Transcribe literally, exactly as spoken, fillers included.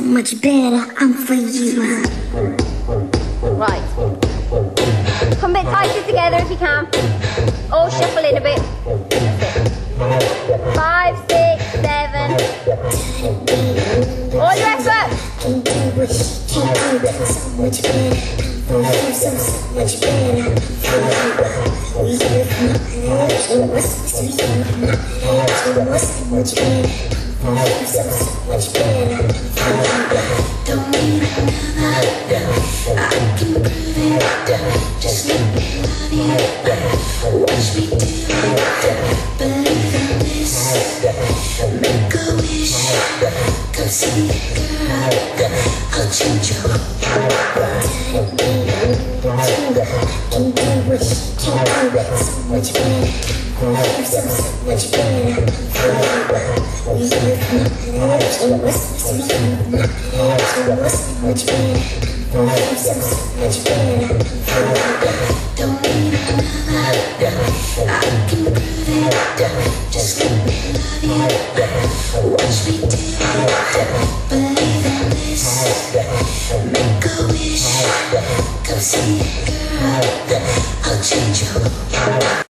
much better. I'm for you. Right. Come a bit tighter together if you can. Oh, shuffle in a bit. Five, six, seven. All your effort. Can do what she can do. So much better. I'm for you. So, so much better. For you. You must be so much better. For you. So, so much better. Don't need another. I can prove it. Just let me love you. Watch me do it. Believe in this. Make a wish. Come see it, girl. I'll change your world. Can do what she can do. So much better. You so, so much better. For you. You must be so much better. For you. So, so much better. Don't need another. I can prove it. Just let me love you. Watch me do it. Believe in this. Make a wish. Come see it, girl. I'll change your